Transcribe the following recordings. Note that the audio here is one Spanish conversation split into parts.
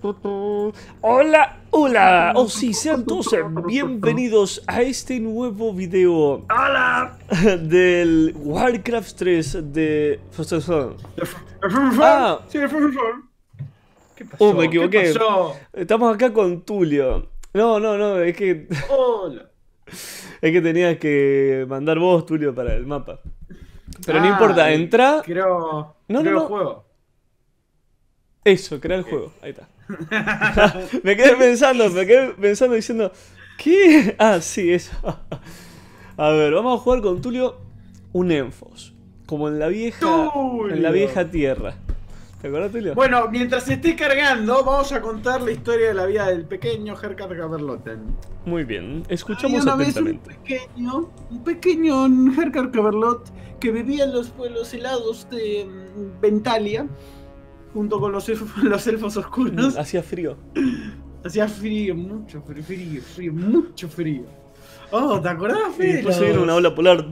Hola, hola. Oh sí, sean todos bienvenidos a este nuevo video. ¡Hola! Del Warcraft 3 de Frostfall. Ah, sí, ¿qué pasó? Me equivoqué. ¿Qué pasó? Estamos acá con Tulio. No, es que Hola. es que tenías que mandar vos, Tulio, para el mapa. Pero no importa, entra. Creo No. el juego. Eso, crear el juego. Ahí está. me quedé pensando diciendo, ¿qué? Ah, sí, eso. A ver, vamos a jugar con Tulio un Enfos. Como en la vieja tierra. ¿Te acuerdas, Tulio? Bueno, mientras se esté cargando, vamos a contar la historia de la vida del pequeño Herkar Caverlotten. Muy bien, escuchamos Había una vez atentamente. un pequeño Herkar Caverlot que vivía en los pueblos helados de Ventalia, junto con los elfos oscuros. Hacía frío. Hacía frío, mucho frío, mucho frío. Oh, ¿te acordás, Y Fede? después se viene una ola polar.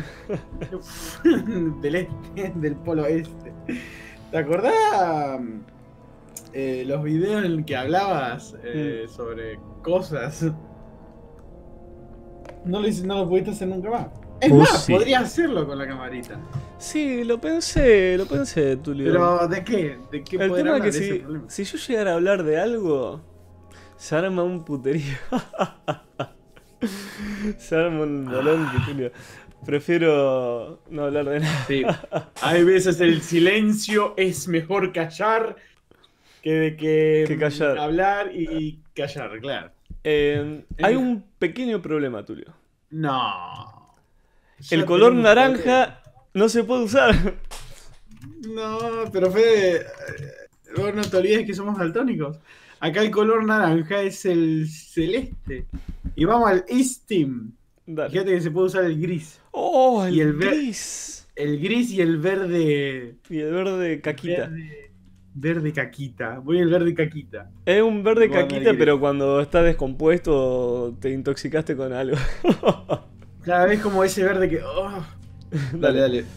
Del este, del polo este. ¿Te acordás los videos en que hablabas sobre cosas? No lo pudiste hacer nunca más. Es más, Sí. podrías hacerlo con la camarita. Sí, lo pensé, Tulio. Pero, ¿de qué? ¿De qué El poder tema es hablar que de ese problema? si yo llegara a hablar de algo, se arma un puterío. Se arma un bolón, Tulio. Prefiero no hablar de nada. Sí. Hay veces el silencio es mejor callar que callar. hablar y callar, claro. Hay un pequeño problema, Tulio. No. El Ya color tenemos naranja no se puede usar. No, pero Fede, vos no te olvides que somos daltónicos. Acá el color naranja es el celeste. Y vamos al East Team. Dale. Fíjate que se puede usar el gris. Oh, Y el el gris. El gris y el verde. Y el verde caquita. Verde caquita. Voy al verde caquita. Es un verde Bueno, caquita, el pero gris. cuando está descompuesto te intoxicaste con algo. Cada vez como ese verde que. Oh. Dale.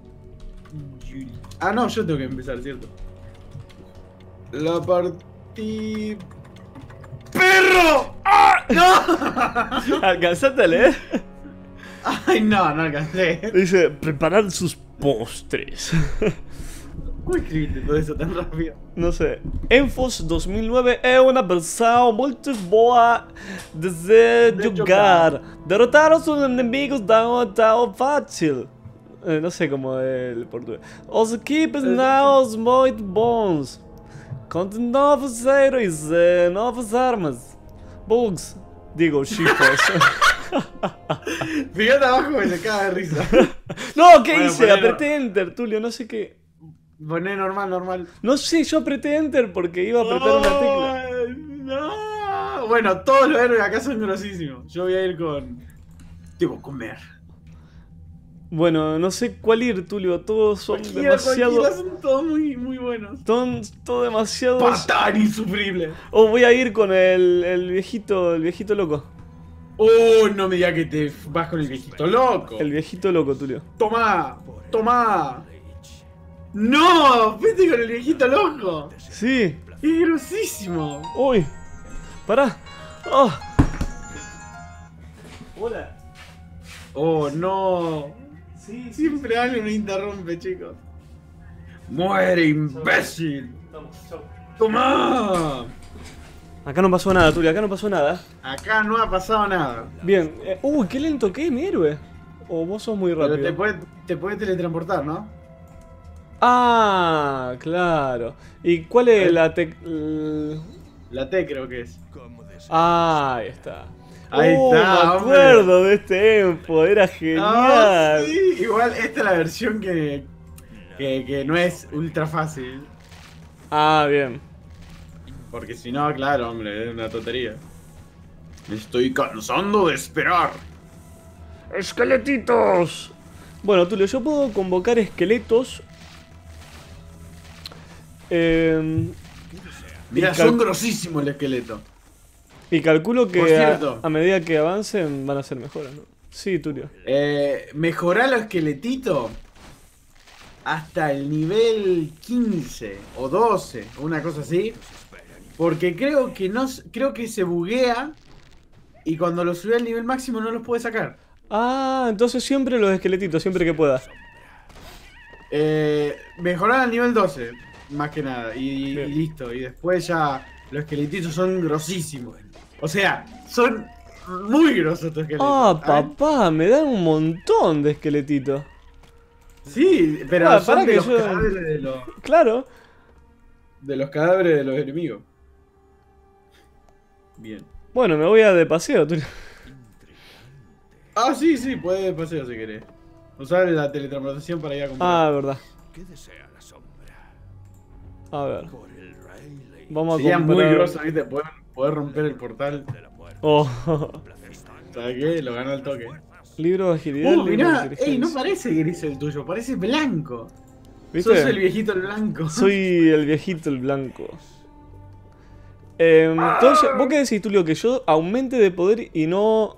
Ah, no, yo tengo que empezar, ¿cierto? La partida. ¡Perro! ¡Ah! ¡No! ¿Alcanzaste a leer? Ay, no alcancé. Dice, preparar sus postres. ¿Cómo escribiste todo eso tan rápido? No sé. Enfos 2009 é uma versão muito boa de se jogar. Derrotar os inimigos não é tão fácil. No sé cómo es el portugués. Os equipos não são muito bons. Com novos heróis e novas armas. Bugs. Digo, chifres. Fíjate abajo que se caga de risa. No, ¿qué Bueno, hice? ponelo. Apreté Enter, Tulio, no sé qué. Poné normal. No sé, yo apreté Enter porque iba a apretar una tecla. Ay, no. Bueno, todos los héroes acá son grosísimos. Yo voy a ir con. Debo comer. Bueno, no sé cuál ir, Tulio. Todos son Cualquiera demasiado. son todos muy buenos. Son todos demasiados. Patán insufrible. Oh, voy a ir con el viejito loco. Oh, no me digas que te vas con el viejito loco. El viejito loco, Tulio. Tomá. No, vete con el viejito loco. Sí. Es grosísimo. Uy. Pará. Oh. Hola. Oh, no. Sí, Siempre alguien me interrumpe, chicos. ¡Muere, imbécil! ¡Tomá! Acá no pasó nada, Tulio. Acá no pasó nada. Acá no ha pasado nada. Bien. Uy, qué lento que es mi héroe. O vos sos muy rápido. Pero te puede teletransportar, ¿no? Ah, claro. ¿Y cuál es la tec... La T creo que es. Ah, ahí está. Ahí está, Me hombre. acuerdo de este info, era genial. Ah, sí. Igual esta es la versión que no es ultra fácil. Ah, bien. Porque si no, claro, hombre, es una tontería. Me estoy cansando de esperar. ¡Esqueletitos! Bueno, Tulio, yo puedo convocar esqueletos. Mira, Y son grosísimos el esqueleto. Y calculo que Por cierto. a medida que avancen van a ser mejoras, ¿no? Sí, Tulio. Mejorar los esqueletitos hasta el nivel 15 o 12, una cosa así. Porque creo que no, creo que se buguea y cuando lo sube al nivel máximo no los puede sacar. Ah, entonces siempre los esqueletitos, siempre que pueda. Mejorar al nivel 12, más que nada, y Bien. listo. Y después ya los esqueletitos son grosísimos. O sea, son muy grosos estos esqueletos. Ah, ¿saben? papá, me dan un montón de esqueletitos. Sí, pero Ah, son pará de que los yo- cadáveres Claro. de los cadáveres de los enemigos. Bien. Bueno, me voy a de paseo, Tulio. Ah, sí, sí, puedes paseo si querés. Usar la teletransportación para ir a comprar. Ah, verdad. ¿Qué desea la sombra? A ver. Por el rey Lei Vamos a Sería muy comprar... groso, ¿viste? Poder romper el portal. de la muerte. Oh. ¿Sabes qué? Lo ganó al toque. Libro de agilidad, libro de Mirá, inteligencia. ey, no parece gris el tuyo, parece blanco. ¿Viste? Sos el viejito el blanco. Soy el viejito, el blanco. Entonces, ¿vos qué decís, Tulio? Que yo aumente de poder y no...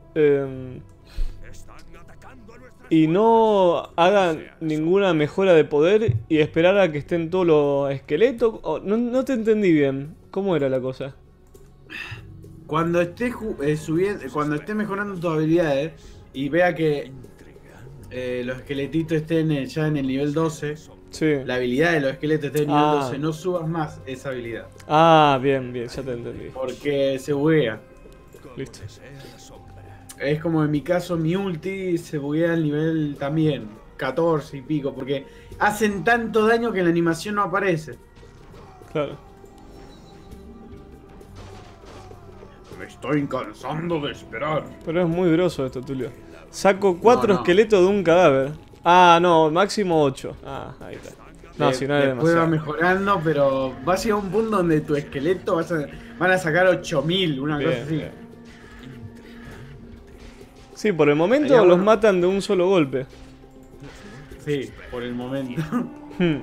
Están atacando a nuestra y no haga ninguna mejora de poder y esperar a que estén todos los esqueletos. Oh, no te entendí bien. ¿Cómo era la cosa? Cuando estés subiendo, cuando estés mejorando tus habilidades y vea que los esqueletitos estén ya en el nivel 12, Sí. la habilidad de los esqueletos esté en el nivel Ah. 12, no subas más esa habilidad. Ah, bien, bien, ya te entendí. Porque se buguea. Listo. desea la sombra. Es como en mi caso, mi ulti se buguea al nivel también 14 y pico, porque hacen tanto daño que la animación no aparece. Claro. Me estoy cansando de esperar. Pero es muy groso esto, Tulio. Saco 4 no. esqueletos de un cadáver. Ah, no, máximo 8. Ah, ahí está. No, si no es Después va demasiado. mejorando, pero va a llegar un punto donde tu esqueleto van a sacar 8000, una cosa Bien, así. bien. Sí, por el momento Sería los bueno. matan de un solo golpe. Sí, por el momento. Hmm.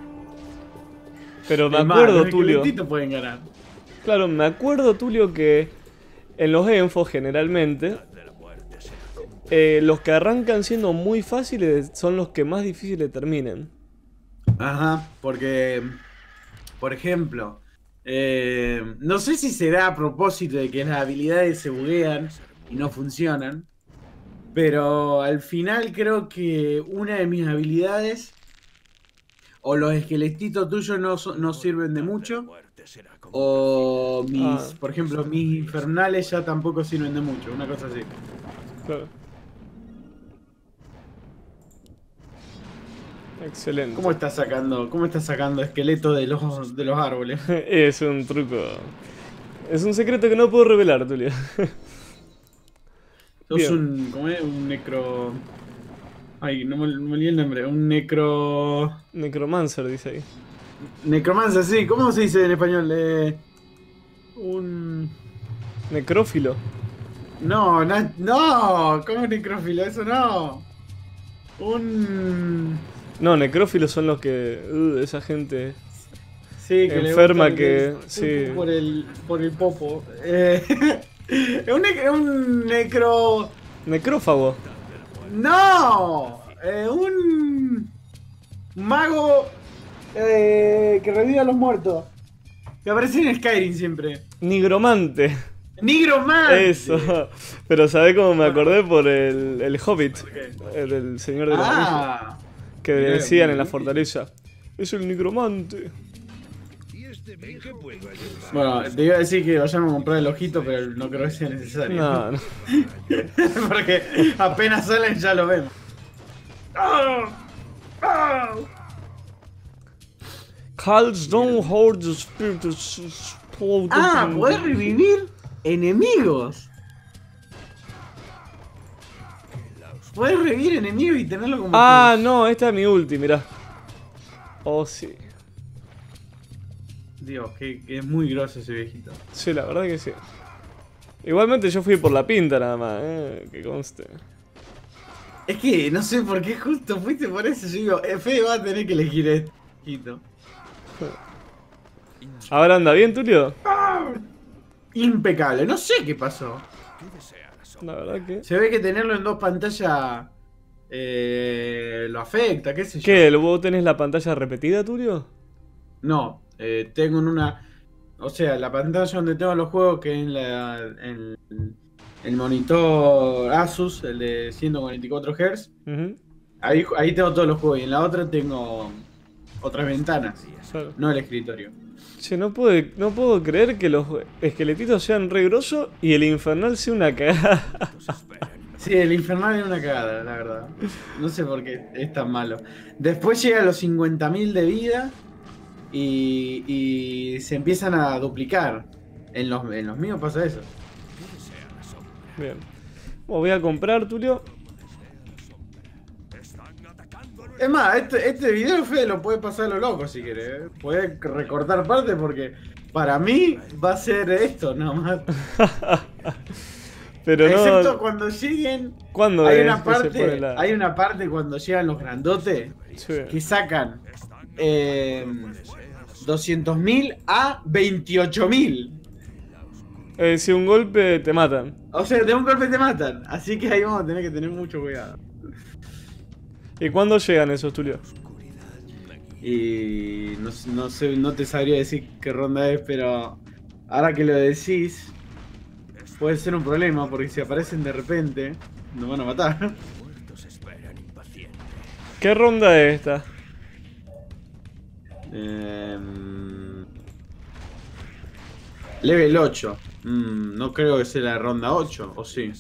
Pero me Es más, acuerdo, los Tulio. esqueletitos pueden ganar. Claro, me acuerdo, Tulio, que en los enfos generalmente De la muerte será como los que arrancan siendo muy fáciles son los que más difíciles terminen. Ajá, porque, por ejemplo, no sé si será a propósito de que las habilidades se buguean y no funcionan, pero al final creo que una de mis habilidades o los esqueletitos tuyos no sirven de mucho, muerte será como o Ah. por ejemplo, mis infernales ya tampoco sirven de mucho, una cosa así. Claro. Excelente. ¿Cómo estás sacando esqueletos de los árboles? Es un truco. Es un secreto que no puedo revelar, Tulio. Sos Bien. ¿cómo es? Un necro... Ay, no me olvidé el nombre. Un necro... Necromancer, dice ahí. Necromancer, sí. ¿Cómo se dice en español? Un... Necrófilo. No, no. ¿Cómo necrófilo? Eso no. Un... No, necrófilos son los que... esa gente... Sí, que Enferma le gusta que- el- sí. Por el popo. Un necro... Necrófago. ¡No! Un mago que revive a los muertos. Que aparece en Skyrim siempre. Nigromante. ¡Nigromante! Eso. Pero ¿sabés cómo me acordé? Por el Hobbit. qué? El del Señor de los Anillos. Ah, Que mirá, decían en la mirá. fortaleza. Es el nigromante. bueno, te iba a decir que vayamos a comprar el ojito, pero no creo que sea necesario. No, no. Porque apenas salen ya lo vemos. ¡Ah! ¡Ah! Carlston Horde the Spirit explode. Ah, podés revivir enemigos. Podés revivir enemigos y tenerlo como... Ah, no, esta es mi ulti, mirá. Oh, sí. Dios, que es muy grosso ese viejito. Sí, la verdad que sí. Igualmente yo fui por la pinta nada más, que conste. Es que no sé por qué justo fuiste por eso. Yo digo, Fede va a tener que elegir este viejito. ¿Ahora anda bien, Tulio? Impecable, no sé qué pasó. ¿Qué desea la sombra? La verdad que... Se ve que tenerlo en dos pantallas lo afecta, qué sé yo. ¿Qué? ¿Vos tenés la pantalla repetida, Tulio? No, tengo en una... O sea, la pantalla donde tengo los juegos, que es el monitor Asus, el de 144 Hz. Ujú, Ahí tengo todos los juegos. Y en la otra tengo otras ventanas. claro. No el escritorio. Che, no puedo creer que los esqueletitos sean re grosos y el infernal sea una cagada. Sí, el infernal es una cagada, la verdad. No sé por qué es tan malo. Después llega a los 50.000 de vida y se empiezan a duplicar. En los míos pasa eso. Bien. Bueno, voy a comprar, Tulio. Es más, este video, Fede, lo puede pasar a lo loco si querés. Puede recortar parte porque para mí va a ser esto nomás. Pero Excepto no. cuando lleguen. ¿Cuándo Hay es una que se pone parte, hay una parte cuando llegan los grandotes Sí. que sacan 200.000 a 28.000. Si un golpe te matan. O sea, de un golpe te matan. Así que ahí vamos a tener que tener mucho cuidado. ¿Y cuándo llegan esos, Tulio? Y no sé, no te sabría decir qué ronda es, pero ahora que lo decís, puede ser un problema, porque si aparecen de repente, nos van a matar. Muertos esperan impacientes. ¿Qué ronda es esta? Level 8. No creo que sea la ronda 8, ¿o sí?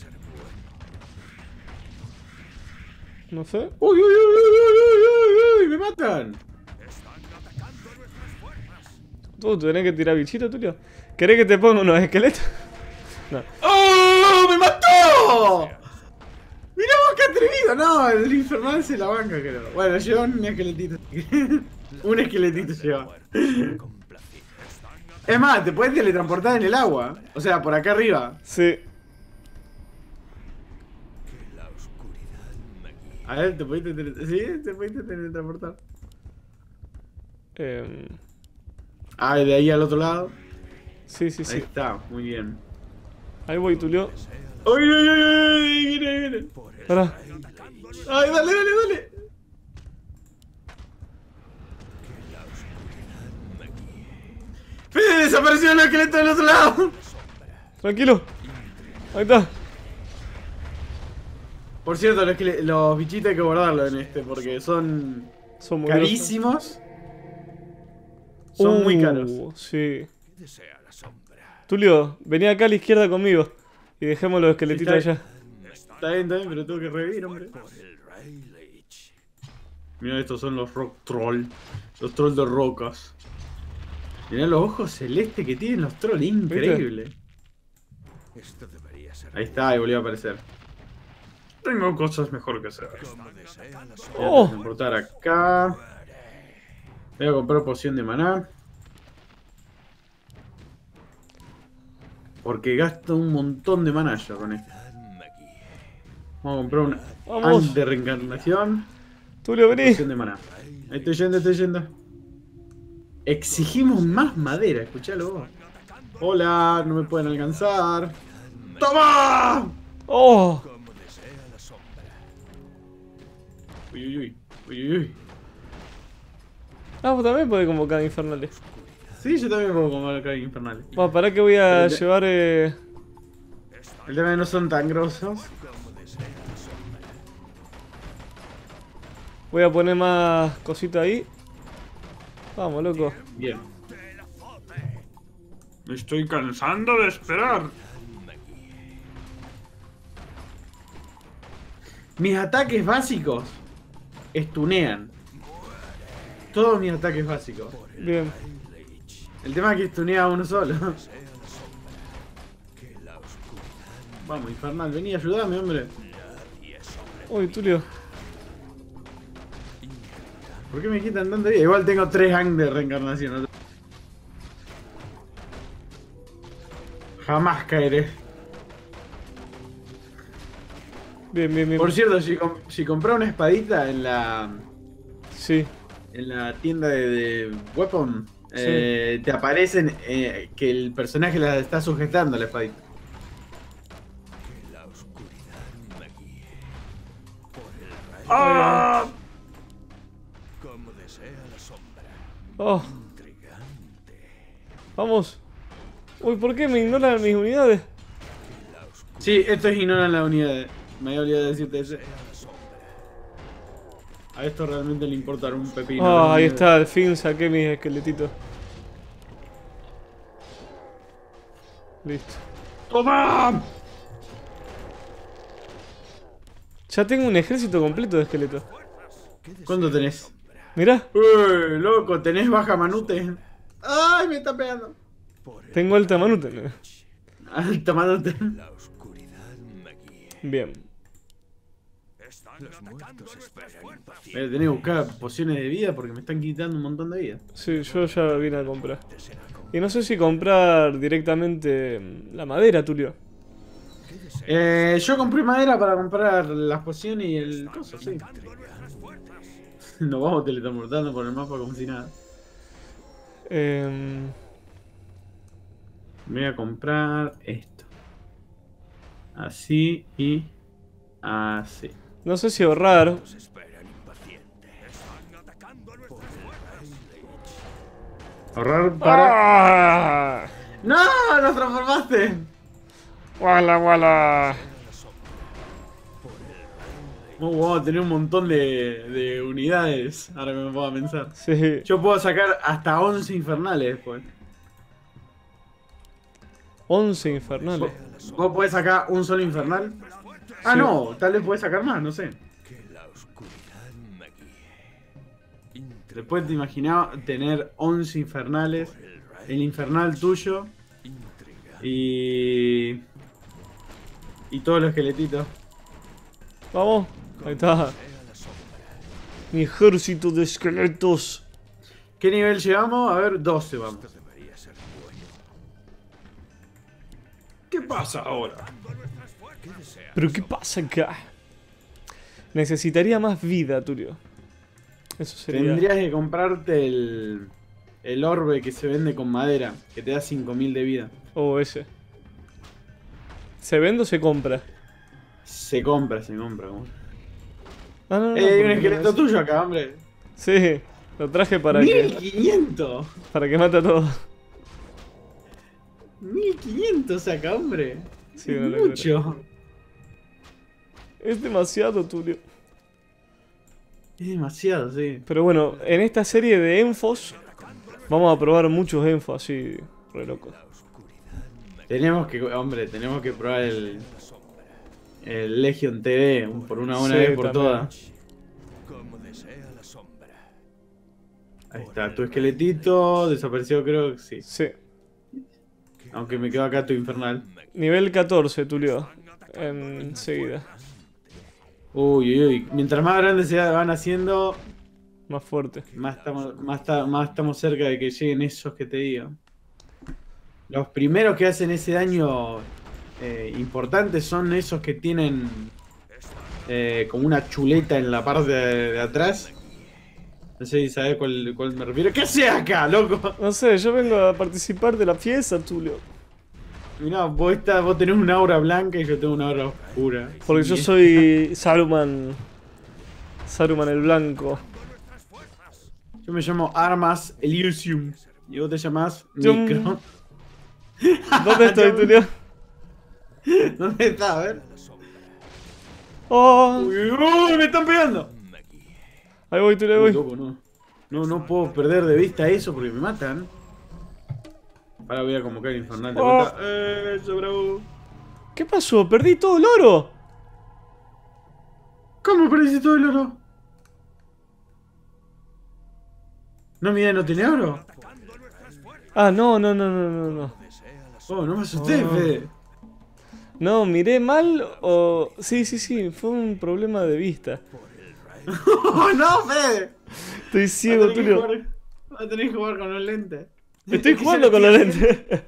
No sé. ¡Uy, uy, uy, uy, uy, uy, uy! ¡Me matan! ¿Tú tenés que tirar bichito, Tulio? ¿Querés que te ponga unos esqueletos? No. ¡Oh! ¡Me mató! ¡Mirá vos qué atrevido! No, el infernal se la banca, creo. Bueno, lleva un esqueletito. Un esqueletito lleva. Complacidos. Es más, te puedes teletransportar en el agua. O sea, por acá arriba. Sí. Que la oscuridad me guíe. A ver, te pudiste sí, te pudiste teletransportar. Ah, de ahí al otro lado. Sí, sí, Ahí sí. está, muy bien. Ahí voy, Tulio. ¡Uy, uy, uy, uy! Viene, viene. Pará. ¡Ay, dale, dale, dale! ¡Fede, desapareció el esqueleto del otro lado! Tranquilo. Ahí está. Por cierto, los bichitos hay que guardarlos en este porque son Son muy carísimos. Son muy caros. Sí. ¿Qué desea la sombra? Tulio, vení acá a la izquierda conmigo. Y dejemos los esqueletitos Sí, allá. Está bien, pero tengo que revivir, hombre. Por el Rey Lich. Mira, estos son los rock troll. Los trolls de rocas. Mirá los ojos celestes que tienen los trolls, increíble. Esto debería ser Ahí está, ahí volvió a aparecer. Tengo cosas mejor que hacer. como desea la sombra. Voy a Oh. transportar acá. Voy a comprar poción de maná. Porque gasto un montón de maná ya con esto. Me guíe. Vamos a comprar una Vamos. Ant de reencarnación. Tulio, vení. Poción de maná. Ahí estoy yendo, estoy yendo. Exigimos más madera, escuchalo vos. Hola, no me pueden alcanzar. ¡Toma! Oh. Como desea la sombra. Uy, uy, uy. Uy, uy, uy. Ah, vos también podés convocar infernales. Sí, yo también puedo comer acá infernales. Va, pará que voy a Pero- llevar El tema es que no son tan grosos. Voy a poner más cositas ahí. Vamos, loco. Bien. Me estoy cansando de esperar. Mis ataques básicos estunean. Todos mis ataques básicos. Bien. El tema es que estunea a uno solo. Vamos, infernal, vení, ayúdame, hombre. Uy, Tulio. ¿Por qué me quitan tanto vida? Igual tengo 3 Ang de reencarnación. Jamás caeré. Bien, bien, bien. Por cierto, si compré una espadita en la Sí. tienda de Weapon, te aparecen que el personaje la está sujetando a la espadita. Que la oscuridad me guíe. Por el Rey. ¡Ah! Como desea la sombra. Oh, Intrigante. vamos. Uy, ¿por qué me ignoran mis unidades? Sí, estos ignoran las unidades. Me había olvidado de decirte eso. A esto realmente le importa un pepino. Ah, las ahí unidades. está, al fin saqué mis esqueletitos. Listo. ¡Toma! Ya tengo un ejército completo de esqueletos. ¿Cuánto tenés? Mirá, Loco, ¿tenés baja manute? ¡Ay, me está pegando! tengo alta manute. Alta manute. La oscuridad me guíe. Bien. Los muertos esperan impacientes. Voy a tener que buscar pociones de vida porque me están quitando un montón de vida. Sí, yo ya vine a comprar. Y no sé si comprar directamente la madera, Tulio. Yo compré madera para comprar las pociones y el coso, sí. Nos vamos teletransportando por el mapa como si nada. Voy a comprar esto. Así y así. No sé si ahorrar. Los esperan impacientes. Están atacando nuestras fuerzas. Ahorrar para... ¡Ah! ¡No! ¡Nos transformaste! ¡Wala, wala! Vamos a tener un montón de unidades. Ahora que me puedo pensar. Sí. Yo puedo sacar hasta 11 infernales después. 11 infernales. ¿Vos podés sacar un solo infernal? Ah, Sí. no, tal vez podés sacar más, no sé. Que la oscuridad me guíe. Después te imaginaba tener 11 infernales, el infernal tuyo Intriga. y todos los esqueletitos. Vamos. Ahí está. Mi ejército de esqueletos. ¿Qué nivel llegamos? A ver, 12 vamos. Debería ser bueno. ¿Qué pasa ahora? ¿Qué desea? ¿Pero qué pasa acá? Necesitaría más vida, Tulio. Eso sería. Tendrías que comprarte el orbe que se vende con madera, que te da 5000 de vida. Oh, ese. ¿Se vende o se compra? Se compra, se compra. Ah, no, no. Hay porque un no esqueleto es- tuyo acá, hombre. Sí, lo traje para que 1500. mate a todos. 1500 saca, hombre. Sí, Es una locura. mucho. Es demasiado, Tulio. Es demasiado, sí. Pero bueno, en esta serie de Enfos vamos a probar muchos Enfos así, re locos. Tenemos que probar el Legion TD por una buena Sí, vez por también. todas. Como desea la sombra. Ahí está, tu esqueletito desapareció, creo que sí. Sí. Aunque me quedó acá tu infernal. Nivel 14, Tulio. Enseguida. Uy, uy, uy. Mientras más grandes se van haciendo, Más fuerte. más estamos cerca de que lleguen esos que te digo. Los primeros que hacen ese daño importante son esos que tienen como una chuleta en la parte de atrás. No sé si sabes cuál me refiero. ¿Qué haces acá, loco? No sé, yo vengo a participar de la fiesta, Tulio. Mirá, vos tenés una aura blanca y yo tengo una aura oscura. Porque Sí. yo soy Saruman. Saruman el Blanco. Yo me llamo Armas Elysium. Y vos te llamás Yum. Micro. ¿Dónde estoy, Tulio? ¿Dónde está? A ver. Oh, Uy, uy, uy, me están pegando. ahí voy, Tulio, ahí Uy, voy. loco, no puedo perder de vista eso porque me matan. Ahora voy a convocar el infernal de Oh. vuelta. Eso, bravo. ¿Qué pasó? Perdí todo el oro. ¿Cómo perdiste todo el oro? ¿No, mira, no tiene oro? Ah, no. Oh, no me asusté, Oh. Fede. No, miré mal o... Sí, fue un problema de vista. Oh, no, Fede. Estoy ciego, Tulio. Vas a tener que jugar con los lentes. Estoy Es que jugando yo con no los estoy lentes.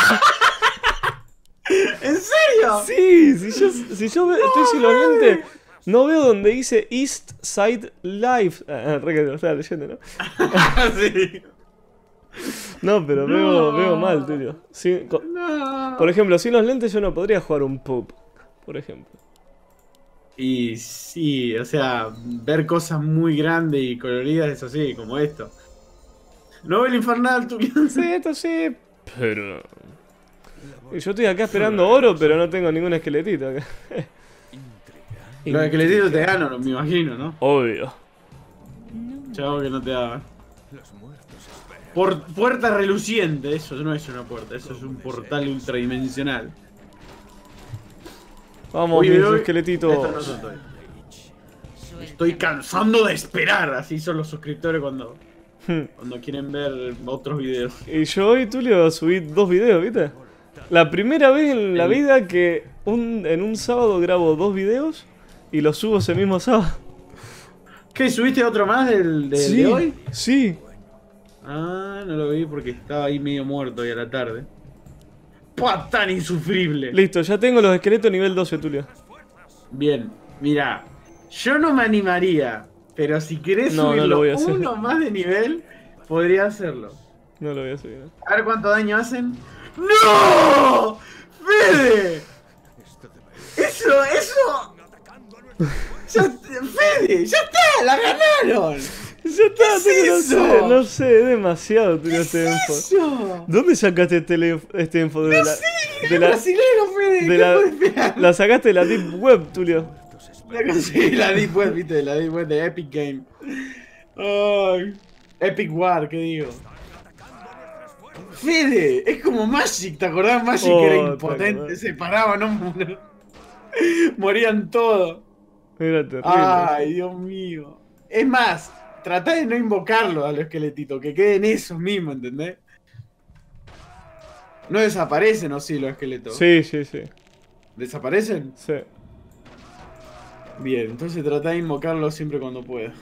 ¿En serio? Sí, si yo estoy sin los lentes, no veo donde dice East Side Live. Re que lo estaba leyendo, ¿no? Sí. No, pero No. veo mal, Tulio. Sí, No. por ejemplo, sin los lentes yo no podría jugar un pub, por ejemplo. Y sí, o sea, ver cosas muy grandes y coloridas es así, como esto. No ve el infernal, tú. Sí, esto sí, pero... Y yo estoy acá esperando oro, pero no tengo ningún esqueletito acá. Los esqueletitos te ganan, me imagino, ¿no? Obvio. Chavo que no te da. Puerta reluciente, eso no es una puerta, eso es un portal ultradimensional. Vamos, mis esqueletitos. Esto no son todos. Estoy cansando de esperar, así son los suscriptores cuando quieren ver otros videos. Y yo hoy, Tulio, subí 2 videos, ¿viste? La primera vez en la vida que en un sábado grabo 2 videos y los subo ese mismo sábado. ¿Qué? ¿Subiste otro más de hoy? Sí. Ah, no lo vi porque estaba ahí medio muerto hoy a la tarde. ¡Pah! Tan insufrible. Listo, ya tengo los esqueletos nivel 12, Tulio. Bien, mira, yo no me animaría, pero si querés subirlo uno más de nivel, podría hacerlo. No lo voy a subir. A ver cuánto daño hacen. ¡No! ¡Fede! ¡Eso! ¡Fede! ¡Ya está! ¡La ganaron! Ya está, ¿Qué es eso? no sé, es demasiado, Tulio, este info. Eso? ¿Dónde sacaste este info? No sé, es brasilero, Fede. La sacaste de la Deep Web, Tulio. La conseguí la Deep Web, viste, la Deep Web de Epic Game. Ay, Epic War, ¿qué digo? Fede, es como Magic, ¿te acordás? Magic era impotente, se paraba, no morían todos. Era terrible. Ay, Dios mío. Es más, tratá de no invocarlo a los esqueletitos, que queden esos mismos, ¿entendés? No desaparecen, ¿o sí, los esqueletos? Sí, sí, sí. ¿Desaparecen? Sí. Bien, entonces tratá de invocarlo siempre cuando pueda.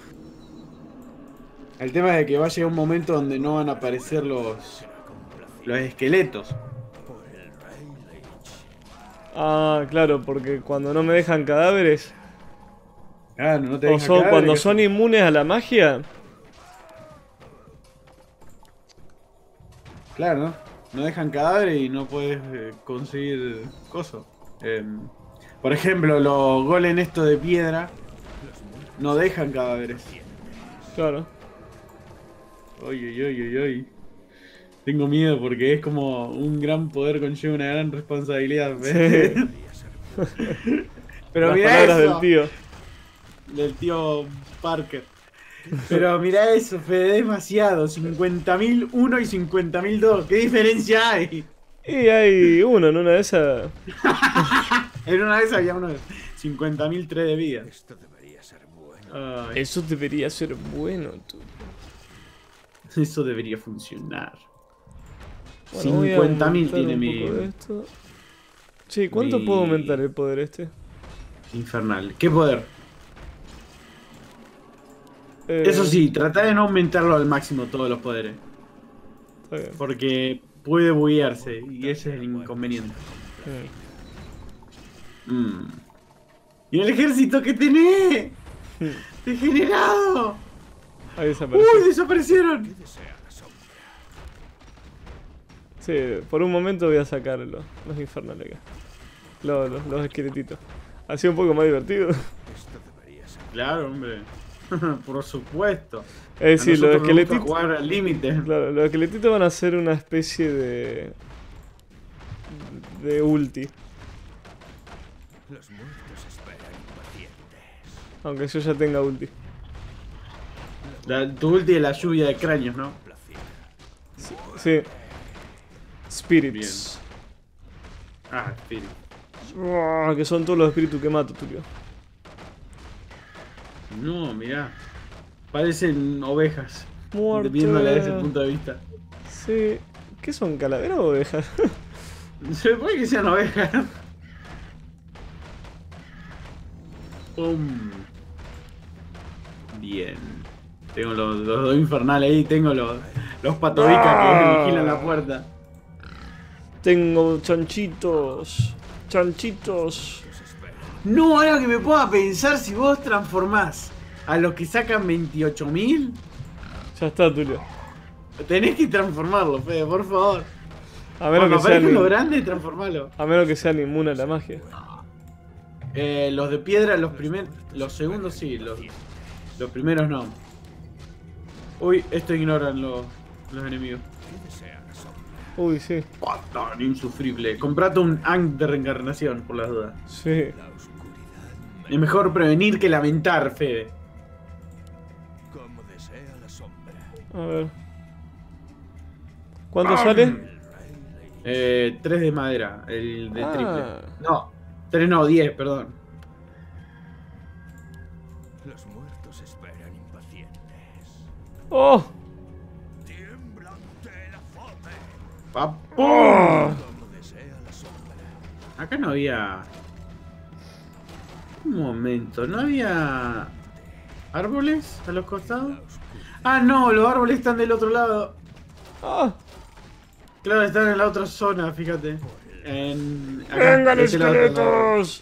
El tema es de que va a llegar un momento donde no van a aparecer los esqueletos. Ah, claro, porque cuando no me dejan cadáveres, Claro, no te o dejan son, cadáveres, cuando que son inmunes a la magia, claro, ¿no? No dejan cadáveres y no puedes conseguir cosas. Por ejemplo, los golems estos de piedra no dejan cadáveres. claro. Uy. Tengo miedo porque es como un gran poder conlleva una gran responsabilidad. ¿Ves? Sí. Pero Las mira palabras eso. del tío. Del tío Parker. Pero mira eso, Fede, demasiado. 50.001 y 50.002. ¿Qué diferencia hay? Y hay uno en una de esas. En una vez había uno de 50.003 de vida. Esto debería ser bueno. Ay, Eso debería ser bueno, tú. eso debería funcionar. Bueno, voy a 50.000 aumentar tiene un mi poco de esto. Sí, ¿cuánto puedo aumentar el poder este? infernal. ¿Qué poder? Eso sí, trata de no aumentarlo al máximo todos los poderes. Está bien. Porque puede buguearse y ese es el inconveniente. ¿Y el ejército que tenés? ¡Degenerado! Ahí desapareció. ¡Uy, desaparecieron! Sí, por un momento voy a sacar los infernales acá. Los esqueletitos. Ha sido un poco más divertido. Esto debería ser Claro, hombre. Por supuesto. Es decir, los A nosotros nos gusta esqueletitos. jugar al límite. Claro, los esqueletitos van a ser una especie de ulti. los muertos esperan impacientes. Aunque yo ya tenga ulti. Tu ulti es la lluvia de cráneos, ¿no? Sí. Spirits. Ah, Spirit. Que son todos los espíritus que mato, Tulio. No, mirá. Parecen ovejas. Muerte. Viéndola desde ese punto de vista. Sí. ¿Qué son, calaveras o ovejas? Se puede que sean ovejas. Pum. Bien. Tengo los dos infernales ahí, tengo los patobicas que vigilan la puerta. Tengo chanchitos. Chanchitos. No, ahora que me pueda pensar si vos transformás a los que sacan 28.000, Ya está, Tulio. tenés que transformarlo, Fede, por favor. A menos Cuando que sean, aparezcan los grandes, transformalo. a menos que sean inmunes a la magia. Los de piedra, los segundos sí, los primeros no. Uy, esto ignoran los enemigos. ¿Qué desea la sombra? Uy, sí. Oh, tan insufrible. Comprate un Ankh de reencarnación, por las dudas. Sí. La oscuridad Es mejor prevenir que lamentar, Fede. como desea la sombra. A ver. ¿Cuánto sale? 3 de madera, el de Ah. triple. No, 3 no, 10, perdón. Los muertos esperan impacientes. ¡Oh! Tiembla ante la fome. ¡Papu! ¡Oh! Como desea la sombra. Acá no había... Un momento, ¿no había árboles a los costados? Ah, no, los árboles están del otro lado. ¡Ah! Claro, están en la otra zona, fíjate. Acá, ¡Vengan de ese lado están los árboles. esqueletos!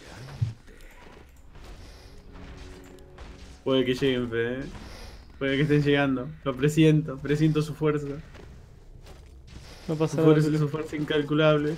Puede que lleguen, Fede. Puede que estén llegando. Lo presiento, presiento su fuerza. No pasa Su nada. fuerza, Tulio. su fuerza incalculable.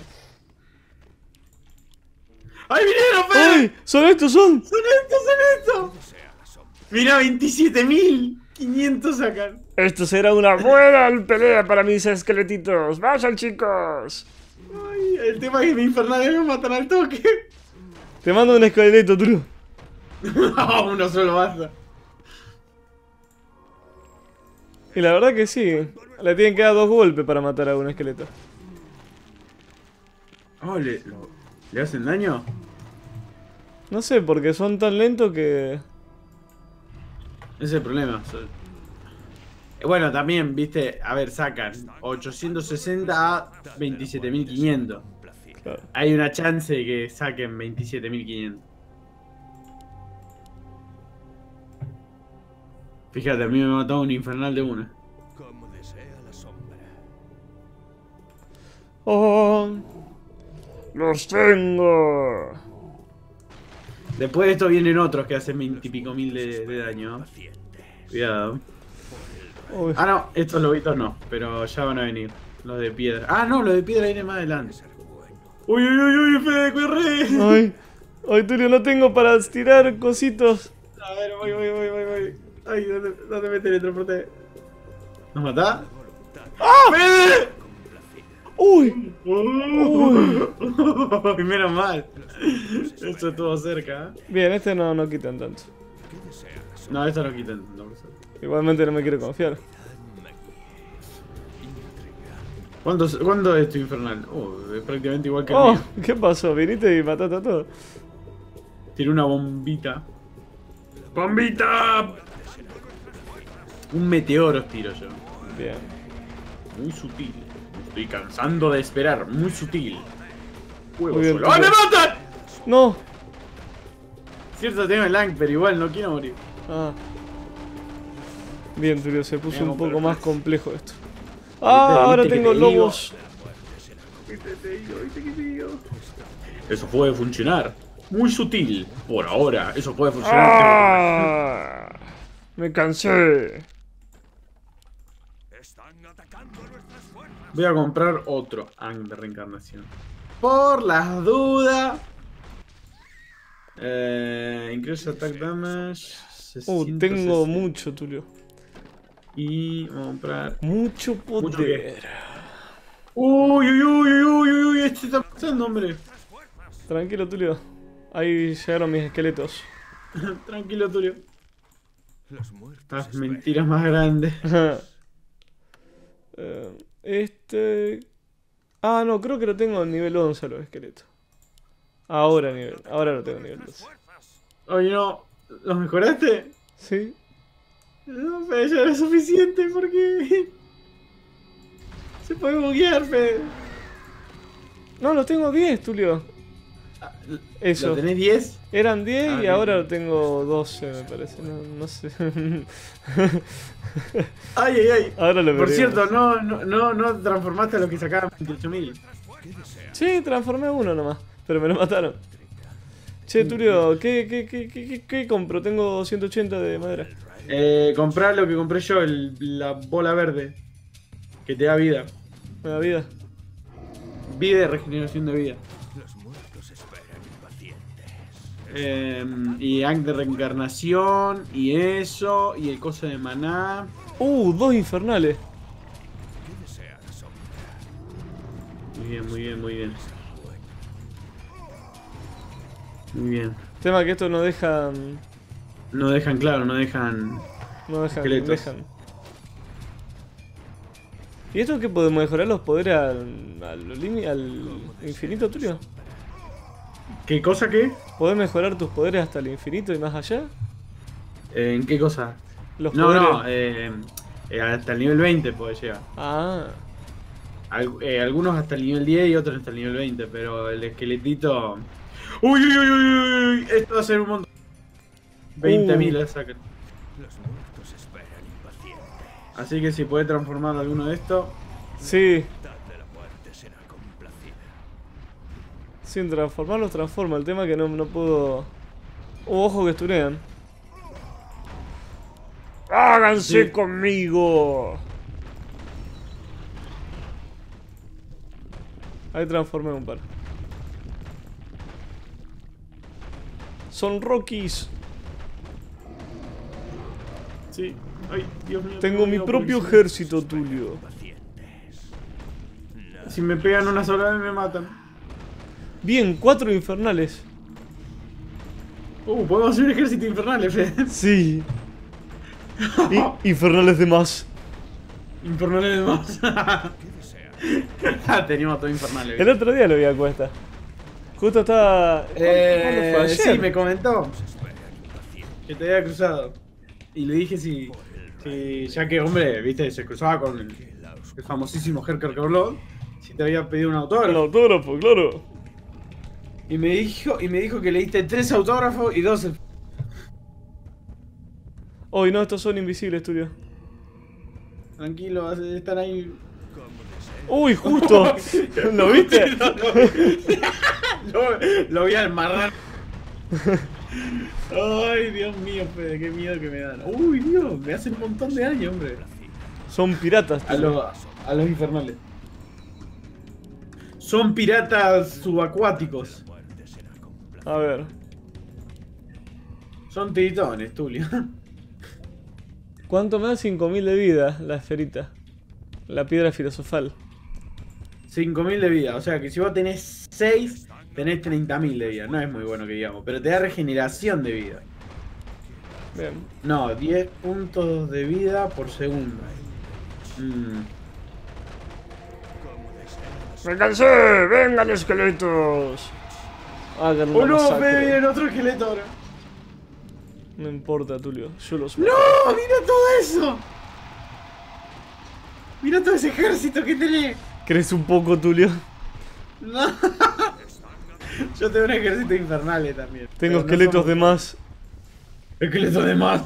¡Ay, vinieron, Fede! ¡Ay! ¡Son estos, son! ¡Son estos! Desea la sombra. Mirá, 27.500 sacan. Esto será una buena pelea para mis esqueletitos. ¡Vayan, chicos! Ay, el tema es que mis infernales me matan al toque. Te mando un esqueleto, Tulio. No, uno solo basta. Y la verdad que sí. Le tienen que dar 2 golpes para matar a un esqueleto. Oh, ¿le hacen daño? No sé, porque son tan lentos que... Ese es el problema. Bueno, también, viste, a ver, sacan 860 a 27.500. Claro. Hay una chance de que saquen 27.500. Fíjate, a mí me mató un infernal de una. Como desea la sombra. ¡Oh! ¡Los tengo! Después de esto vienen otros que hacen 20 y pico mil de daño. Impacientes. Cuidado. Uy. Ah, no, estos lobitos no, pero ya van a venir. Los de piedra. Ah, no, los de piedra vienen más adelante. Ser bueno. Uy, uy, uy, uy, Fede, corre. ¡Ay! ¡Ay, Tulio, no tengo para estirar cositos! A ver, voy. Ay, ¿dónde me teletransporté? ¿Nos matá? ¡Ah! ¡Fede! ¡Uy! Uy, menos mal. Esto estuvo cerca. Bien, este no quitan tanto. ¿Qué desea la sombra? No, esto no quitan. No, Igualmente no me quiero confiar. ¿Cuánto es tu infernal? Es prácticamente igual que el ¡Oh! mío. ¿Qué pasó? ¿Viniste y mataste a todos? Tiene una bombita. ¡Bombita! Un meteoro tiro yo. Bien. Muy sutil. Me estoy cansando de esperar. Muy sutil. Huevo Muy bien, solo. ¡Ah, me Tulio. matan! ¡No! Cierto tengo el Lang, pero igual no quiero morir. Ah. Bien, Tulio, se puso Voy a un poco comprar más más. complejo esto. ¡Ah! Ahora ¿Viste que tengo te digo? lobos. ¿Viste que te digo? Eso puede funcionar. Muy sutil. Por ahora, eso puede funcionar. ¡Ah! Me cansé. Están atacando nuestras fuerzas. Voy a comprar otro Ankh de reencarnación. Por las dudas. Increase attack damage. Tengo 660. mucho, Tulio. Y vamos a comprar. Mucho ¿Mucho poder. Uy, este está pasando, hombre. Tranquilo, Tulio. Ahí llegaron mis esqueletos. Tranquilo, Tulio. Los muertos Las esperan. mentiras más grandes. Ah, no, creo que lo tengo en nivel 11 a los esqueletos. Ahora lo tengo en nivel 12. Oye, no. ¿Los mejoraste? ¿Sí? No, Fede, ya era suficiente porque. Se puede buguear, Fede. No, lo tengo 10, Tulio. Eso. ¿Lo tenés 10? Eran 10 y bien. ahora lo tengo 12, me parece. No sé. Ay. Ahora lo Por veremos. cierto, no transformaste a los que sacaban 28.000. Sí, transformé uno nomás, pero me lo mataron. Che, Tulio, ¿qué compro? Tengo 180 de madera. Comprá lo que compré yo, la bola verde. Que te da vida. Me da vida. Vida y regeneración de vida. Los muertos esperan impacientes. Y Ankh de reencarnación. Y eso. Y el coso de maná. 2 infernales. ¿Qué desea la sombra? bien, muy bien, muy bien. Muy bien. Tema que esto no dejan. No dejan, claro, no dejan... No dejan. Esqueletos. Dejan. ¿Y esto qué podemos mejorar los poderes al infinito, Tulio? ¿Qué cosa qué? ¿Podés mejorar tus poderes hasta el infinito y más allá? ¿En qué cosa? Los No, poderes. no, hasta el nivel 20 podés llegar. Ah, Algunos hasta el nivel 10 y otros hasta el nivel 20, pero el esqueletito... ¡Uy, uy, uy, uy, uy! Esto va a ser un montón. 20.000 le sacan. Los muertos esperan impacientes. Así que si puede transformar alguno de estos... sí. La voluntad de la muerte será complacida. Sin transformarlos transforma. El tema es que no puedo. Ojo que stunean. ¡Háganse Sí. conmigo! Ahí transformé un par. Son Rockies. Sí. Ay, Dios mío. Tengo mi Dios mío, propio porque ejército, Tulio. si me pegan una sola vez me matan. Bien, 4 infernales. Podemos hacer un ejército infernal, Fede. Sí. Infernales de más. Infernales de más. Teníamos todo infernales. El otro día lo vi a Cuesta. Justo estaba. ¿Cuándo fue? Ayer. Sí, me comentó que te había cruzado. Y le dije si ya que, hombre, viste, se cruzaba con el famosísimo Herker Blood, si te había pedido un El autógrafo. autógrafo, claro. Y me dijo que le diste 3 autógrafos y 2. Hoy no, estos son invisibles, Tulio. Tranquilo, están ahí. Uy, justo. ¿Lo viste? Lo voy a amarrar. Ay, Dios mío, Fede, qué miedo que me dan. Uy, Dios, me hacen un montón de daño, hombre. Son piratas. A los infernales. Son piratas subacuáticos. A ver. Son tiritones, Tulio. ¿Cuánto me da? 5000 de vida la esferita. La piedra filosofal. 5000 de vida, o sea que si vos tenés 6, tenés 30.000 de vida. No es muy bueno que digamos, pero te da regeneración de vida. Bien. No, 10 puntos de vida por segundo. ¡Me cansé! ¡Vengan, esqueletos! Hagan ¡Oh una no! masacre. Me viene otro esqueleto ahora. No importa, Tulio. Yo los ¡No! ¡Mira todo eso! ¡Mira todo ese ejército que tenés! ¿Crees un poco, Tulio? ¡No! Yo tengo un ejército infernal también. Tengo pero no esqueletos somos- de más. ¡Esqueletos de más!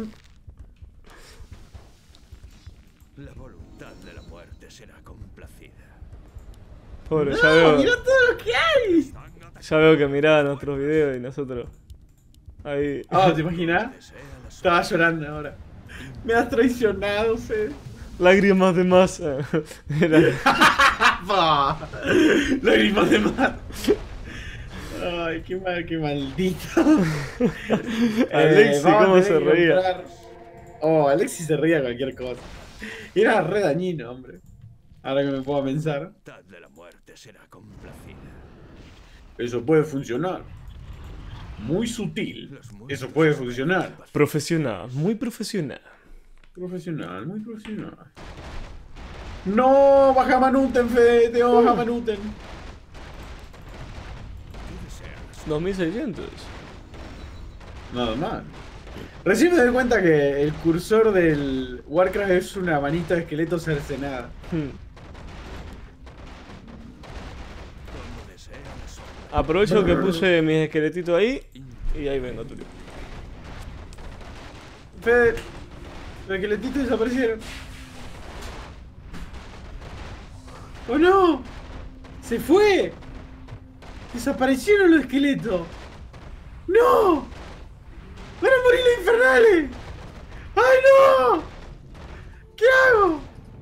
La voluntad de la muerte será complacida. Pobre, ya ¡No! veo. ¡Mira todo lo que hay! Ya veo que miraba nuestros videos y nosotros. Ahí. Ah, ¿te imaginas? Estaba llorando ahora. Me has traicionado, Fede. Lágrimas de más. Era- ¡Pa! Lágrimas de mar. Ay, qué mal, qué maldito. Alexi, vamos a cómo tener se que reía. comprar- Oh, Alexi se reía cualquier cosa. Era re dañino, hombre. Ahora que me puedo pensar. La voluntad de la muerte será complacida. Eso puede funcionar. Muy sutil. Los muertos Eso puede funcionar. Profesional, muy profesional. Profesional, muy profesional. No, baja Manuten, Fede, Teo, baja Manuten. 2600. Nada mal. Recién me doy cuenta que el cursor del Warcraft es una manita de esqueleto cercenada. Como desea la sombra. Aprovecho que puse mis esqueletitos ahí. Y ahí vengo, Tulio. Fede, los esqueletitos desaparecieron. ¡Oh no! ¡Se fue! ¡Desaparecieron los esqueletos! ¡No! ¡Van a morir los infernales! ¡Ay no! ¿Qué hago?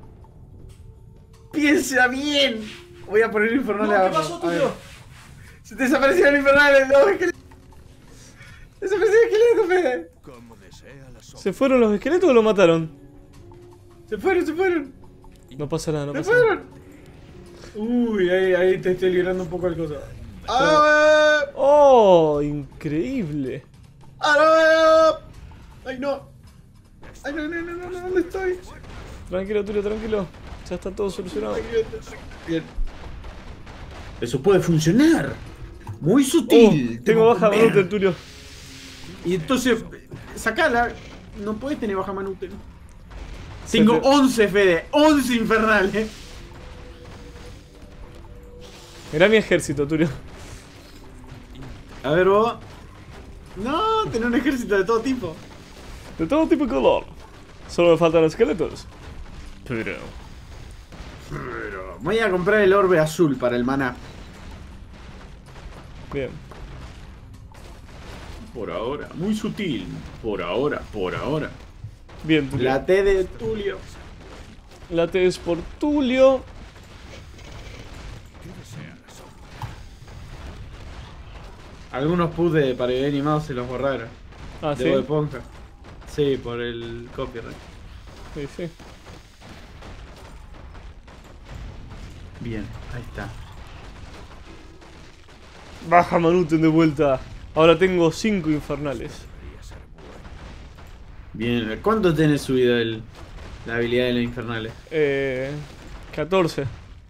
Piensa bien. Voy a poner infernales abajo. A ver. Se te desaparecieron los infernales, los esqueletos. Desaparecieron los esqueletos, Fede. Como desea la sombra. ¿Se fueron los esqueletos o lo mataron? Se fueron, se fueron. No pasa nada, no Se pasa nada. fueron. Uy, ahí te estoy librando un poco el cosa. ¡Ah! ¡Oh! Increíble. ¡Ah! ¡Ay, no! ¡Ay, no, no, no, no, no! ¿Dónde estoy? Tranquilo, Tulio, tranquilo. Ya está todo solucionado. Bien. Eso puede funcionar. Muy sutil. Tengo baja manuten, Tulio. Y entonces, sacala. No puedes tener baja manuten. Tengo 11, Fede. 11 infernales. Mirá mi ejército, Tulio. A ver vos. No, tenés un ejército de todo tipo. De todo tipo y color. Solo me faltan esqueletos. Pero... Voy a comprar el orbe azul para el maná. Bien. Por ahora, muy sutil. Por ahora, por ahora. Bien, Tulio. La T de Tulio. La T es por Tulio. Algunos puts de pared animados se los borraron. Ah, de sí. Bob Esponja. Sí, por el copyright. Sí, sí. Bien, ahí está. Baja manuten de vuelta. Ahora tengo 5 infernales. Bien, ¿cuánto tenés subido la habilidad de los infernales? 14.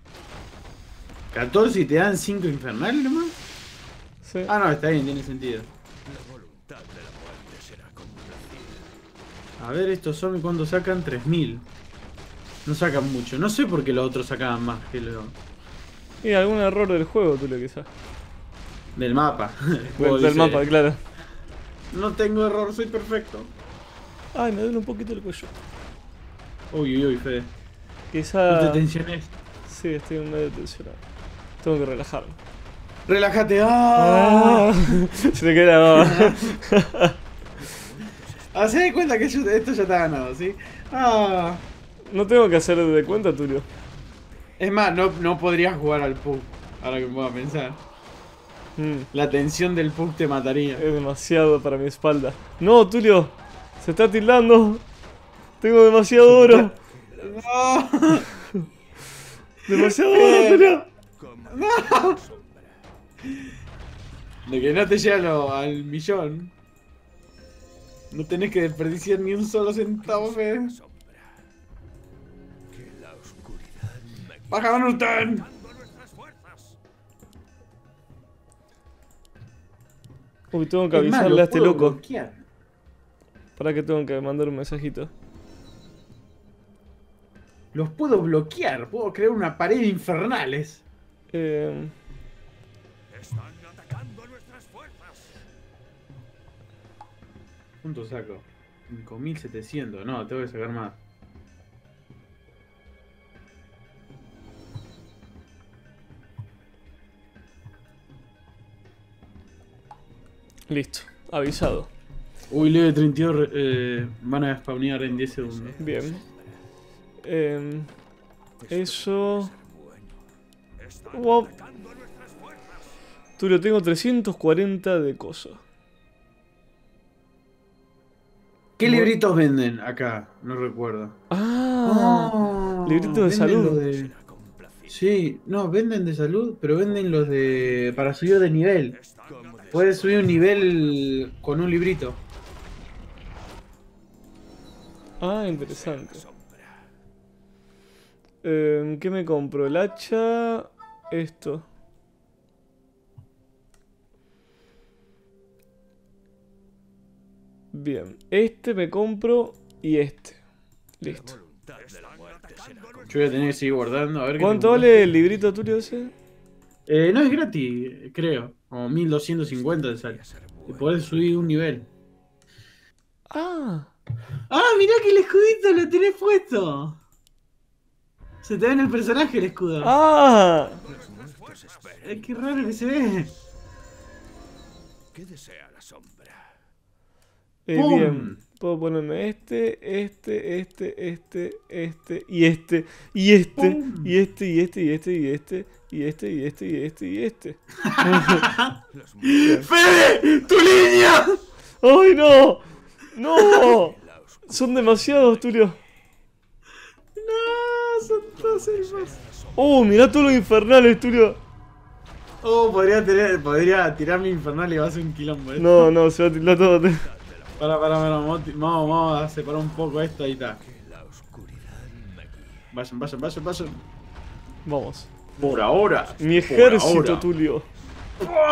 14 y te dan 5 infernales nomás. Sí. Ah, no, está bien, tiene sentido. La voluntad de la muerte será complacida. A ver, estos zombies cuando sacan 3000. No sacan mucho. No sé por qué los otros sacaban más que los Y algún error del juego, Tulio, quizás. del mapa. El juego Del dice, mapa, claro. no tengo error, soy perfecto. Ay, me duele un poquito el cuello. Uy, uy, uy, Fede. Quizá... No te tensiones. Sí, estoy medio tensionado. Tengo que relajarme. Relájate. ¡Ah! Se te queda... Hacé de cuenta que esto ya está ganado, ¿sí? Ah. No tengo que hacer de cuenta, Tulio. Es más, no podrías jugar al PUC. Ahora que me puedo pensar. La tensión del PUC te mataría. Es demasiado para mi espalda. No, Tulio. Se está tildando. Tengo demasiado oro. No. Demasiado oro, Tulio. No. De que no te llega al millón. No tenés que desperdiciar ni un solo centavo, Fede. Que la oscuridad me ¡Baja Manuten! nuestras fuerzas. Uy, tengo que Es más, avisarle lo a este puedo loco. bloquear. Para que tengo que mandar un mensajito. Los puedo bloquear. Puedo crear una pared de infernales. Están atacando a nuestras fuerzas. ¿Cuánto saco? 5700. No, tengo que sacar más. Listo, avisado. Uy, level 32 van a spawnear en 10 segundos. Bien. Eso... Wow. Tulio, tengo 340 de cosas. ¿Qué libritos venden acá? No recuerdo. Ah, libritos de venden salud. los de... Sí, no, venden de salud, pero venden los de... para subir de nivel. Puedes subir un nivel con un librito. Ah, interesante. ¿Qué me compro? El hacha... Esto. Bien, este me compro y este. Listo. Yo voy a tener que seguir guardando. A ver qué ¿Cuánto tengo. vale el librito tuyo ese? No es gratis, creo. Como 1250 te sale. Y podés subir un nivel. Ah, ¡Ah, mirá que el escudito lo tenés puesto! Se te ve en el personaje el escudo. ah. Qué raro que se ve. ¿Qué desea la sombra? ¡Pum! Bien. Puedo ponerme este y este, y este, y este, ¡Pum! y este, y este, y este, y este, y este, y este, y este, y este. ¡Fede! ¡Tu línea! ¡Ay, no! ¡No! Son demasiados, Tulio. No, son todos elfos. Mirá todos los infernales, Tulio. Oh, podría tirar mi infernal y va a ser un quilombo. No, se va a tirar todo. Para, vamos a separar un poco esto y está. La oscuridad me guía. Vayan. Vamos. Por ahora. Mi ejército, Por ahora. Tulio. ¡Uf! La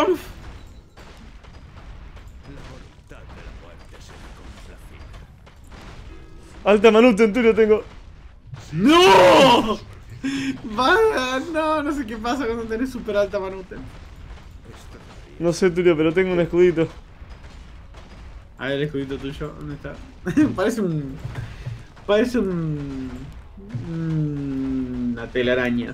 voluntad de la muerte será complacida. Alta Manuten, Tulio, tengo. ¡No! No sé qué pasa cuando tenés super alta manuten. No sé, Tulio, pero tengo un escudito. A ver el escudito tuyo, ¿dónde está? Parece una telaraña.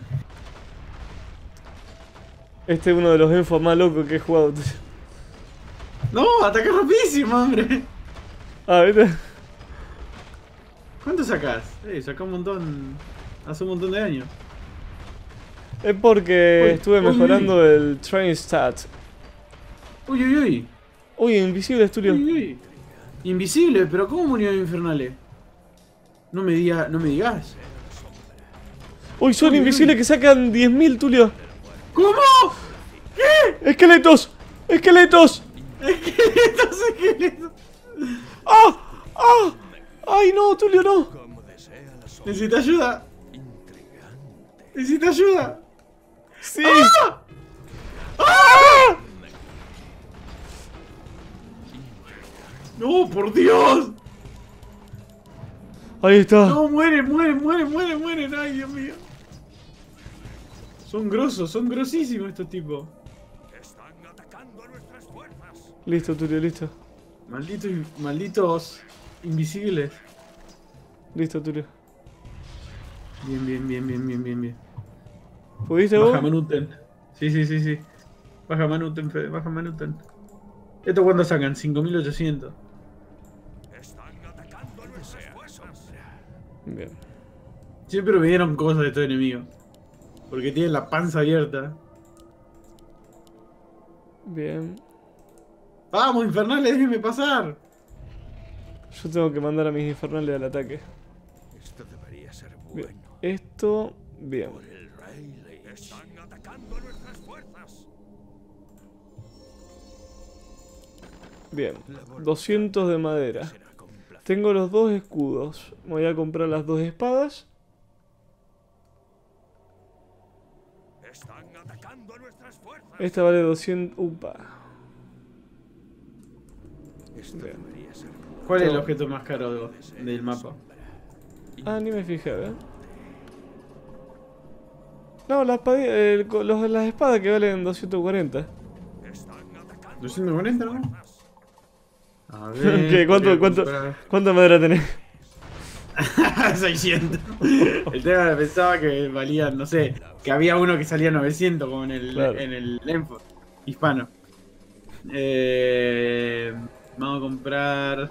Este es uno de los enfos más locos que he jugado, Tulio. No, ataca rapidísimo, hombre. Ah, ¿viste? ¿Cuánto sacás? Sacá un montón. Hace un montón de años. Es porque Uy, estuve uy, mejorando el train stat. Uy. Uy, invisible, Tulio. Uy. Invisible, pero ¿cómo murió en Infernales? No me digas. Uy, son Uy, invisibles que sacan 10.000, Tulio. ¿Cómo? ¡Esqueletos! ¡Esqueletos! Esqueletos. ¡Ah! ¡Ay, no, Tulio, no! Como desea la sombra. Necesita ayuda. Intrigante. Necesita ayuda. ¡Sí! No, por Dios. Ahí está. No, mueren. Ay, Dios mío. Son grosísimos estos tipos. Están atacando a nuestras fuerzas. Listo, Tulio, listo. Malditos invisibles. Listo, Tulio. Bien. ¿Pudiste vos? Baja Manuten. Sí. Baja Manuten, Fede, baja Manuten. ¿Esto cuándo sacan? 5800. Están atacando a nuestras fuerzas. Bien. Siempre me dieron cosas de estos enemigos. Porque tienen la panza abierta. Bien. ¡Vamos, infernales! ¡Déjenme pasar! Yo tengo que mandar a mis infernales al ataque. Esto debería ser Bien. bueno. Esto, bien. Por el rey Lich. Están atacando a nuestras fuerzas. Bien. 200 de madera. Será complacida. Tengo los dos escudos. Me voy a comprar las dos espadas. Están atacando a nuestras fuerzas. Esta vale 200... Upa. Esto Bien. debería ser bueno. ¿Cuál es el objeto más caro del mapa? Ah, ni me fijé, ¿eh? No, las espadas que valen 240. Están atacando. 240, ¿no? A ver. ¿Qué? ¿Cuánta madera tenés? 600. El tema es que pensaba que valían, no sé, que había uno que salía 900 como en el, Claro. en el Enfo hispano. Vamos a comprar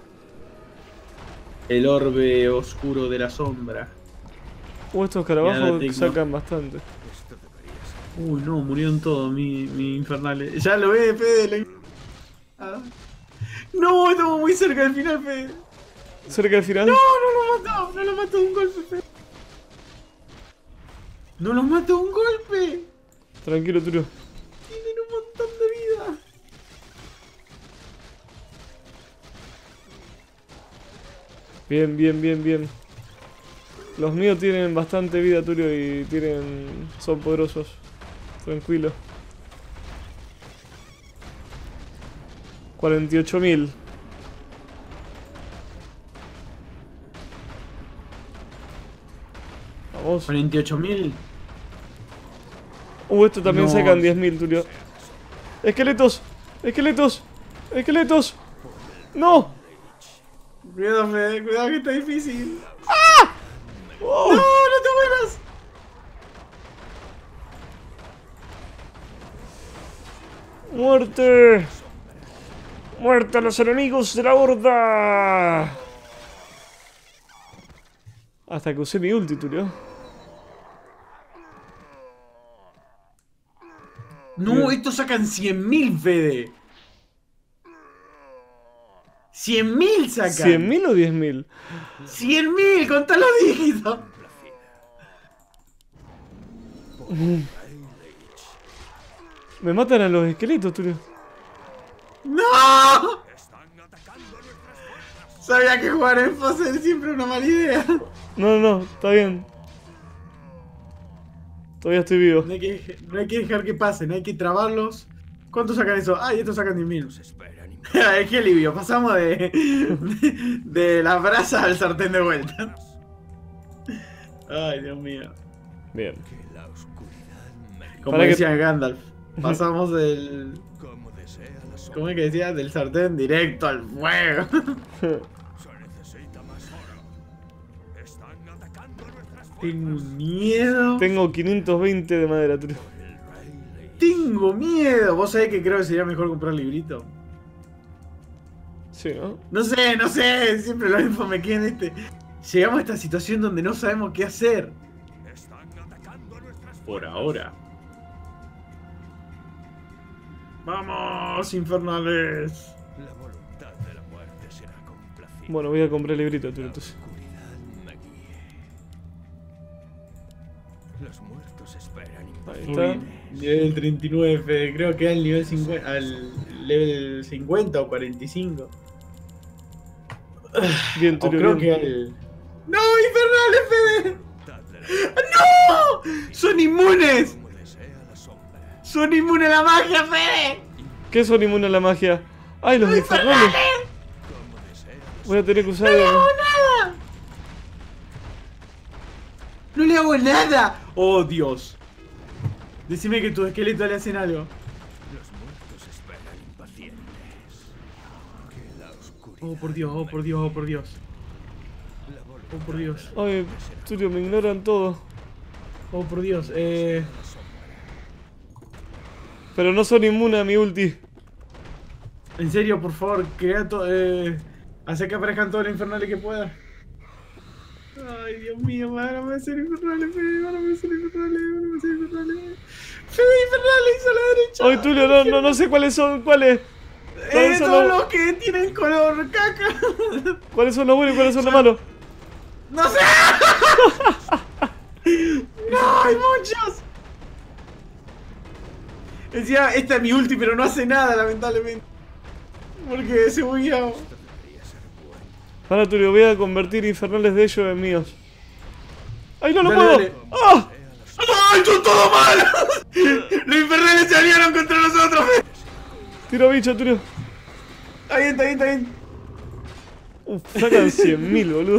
el orbe oscuro de la sombra. Estos Ya la escarabajos tengo. sacan bastante. Esto debería ser. Uy, no, murieron todos mi infernales. Ya lo ve, Fede. Ah. No, estamos muy cerca del final, Fede. Cerca del final. No lo mató de un golpe, Fede. No lo mató de un golpe. Tranquilo, Tulio. Tienen un montón de vida. Bien. Los míos tienen bastante vida, Tulio, y son poderosos. Tranquilo. 48.000. Vamos. 48.000. Estos también No. sacan 10.000, Tulio. ¡Esqueletos! ¡No! Cuidado, Fede, cuidado que está difícil. ¡Oh! ¡No, no te mueras! ¡Muerte! ¡Muerte a los enemigos de la horda! Hasta que usé mi ulti, Tulio. No, estos sacan 100.000, Fede. 100.000 sacan. ¿100.000 o 10.000? 100.000, contá los dígitos. Me matan a los esqueletos, Tulio. ¡No! Sabía que jugar en fase es siempre una mala idea. No, está bien. Todavía estoy vivo. No hay que dejar que pasen, hay que trabarlos. ¿Cuántos sacan eso? Ah, y estos sacan 10.000. Qué alivio, pasamos de la brasa al sartén de vuelta. Ay, Dios mío. Bien. Como decía Gandalf, pasamos del... ¿Cómo es que decía? Del sartén directo al fuego. Tengo miedo. Tengo 520 de madera, Tulio. Tengo miedo. ¿Vos sabés que creo que sería mejor comprar librito? Sí, ¿no? No sé. Siempre lo mismo me queda en este. Llegamos a esta situación donde no sabemos qué hacer. Por ahora. ¡Vamos, infernales! La voluntad de la muerte será complacida. Bueno, voy a comprar el librito, Tulio, entonces. Oscuridad me guíe. Los muertos esperan Ahí impacientes. está. Nivel 39, Fede. Creo que al nivel 50, al level 50 o 45. Bien, O Tulio, creo bien. que al... ¡No, infernales, Fede! Voluntad de la ¡No! ¡Son inmunes! como desea la sombra. ¡Son inmunes a la magia, Fede! ¿Qué son inmunes a la magia? ¡Ay, los infernales! Como desea la Voy a tener que usar... ¡Nada! ¡No le hago nada! ¡Oh, Dios! Decime que tus esqueletos le hacen algo. Los muertos esperan impacientes. Que la oscuridad. Oh, por Dios, oh, por Dios, oh, por Dios. La voluntad Oh, por Dios. Ay, Tulio, me ignoran todo. Oh, por Dios. Pero no son inmunes a mi ulti. En serio, por favor, crea todo. Hace que aparezcan todos los infernales que pueda. Ay, Dios mío, van a ser infernales, Fede, van a ser infernales, van a ser infernales. Fede, infernales a la derecha. Ay, Tulio, no sé cuáles son, ¿cuáles? ¿Cuáles son Todos los, los que tienen color caca. ¿cuáles son los buenos y cuáles son los malos? ¡No sé! ¡No, hay muchos! Decía, esta es mi ulti, pero no hace nada, lamentablemente. Porque se bugueaba. Ahora, Tulio, voy a convertir infernales de ellos en míos. ¡Ay, no lo Dale, puedo! dale. ¡Ah! ¡Ay, son todos malos! Los infernales se aliaron contra nosotros. Tiro bicho, Tulio. Está bien, está bien, está bien. Uf, sacan 100.000, boludo.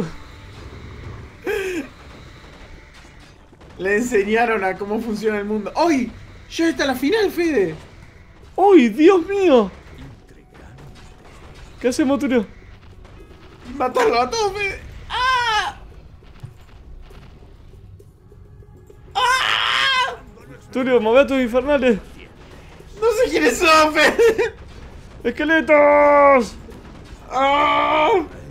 Le enseñaron a cómo funciona el mundo. ¡Ay! Ya está la final, Fede. ¡Ay, Dios mío! ¿Qué hacemos, Tulio? Matarlo a todos, Fede. ¡Ah! ¡Ah! Tulio, mueve a tus infernales. No sé quiénes son, Fede. ¡Esqueletos! ¡Ah!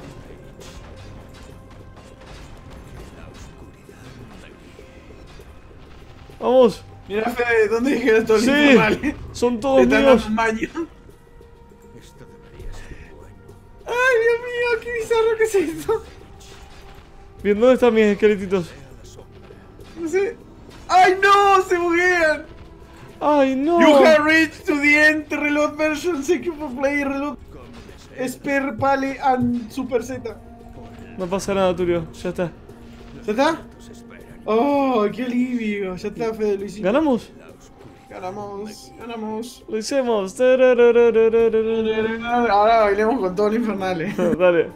Vamos. Mira, Fede, ¿dónde dijeron todos Sí, los infernales? son Le todos están míos. dando un baño. Esto debería ser bueno. ¡Ay, Dios mío! ¡Qué bizarro que es esto! Bien, ¿dónde están mis esqueletitos? No sé. ¡Ay, no! ¡Se buguean! ¡Ay, no! You have reached to the end reload version. Thank you for playing reload. Esper, Pale and Super Z. No pasa nada, Tulio. Ya está. ¿Ya está? ¡Oh, qué alivio! Ya está, Fede, lo hicimos. ¿Ganamos? Ganamos, ganamos. Lo hicimos. Ahora bailemos con todos los infernales. Dale.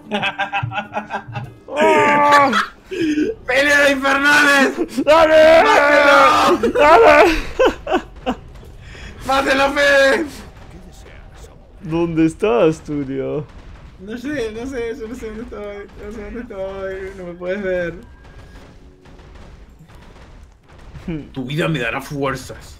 ¡Oh! ¡Pelea de infernales! ¡Dale! ¡Dale! ¡Mátelo, Fede! ¿Dónde estás, Tulio? No sé, yo no sé dónde estoy. No sé dónde estoy, no me puedes ver. Tu vida me dará fuerzas.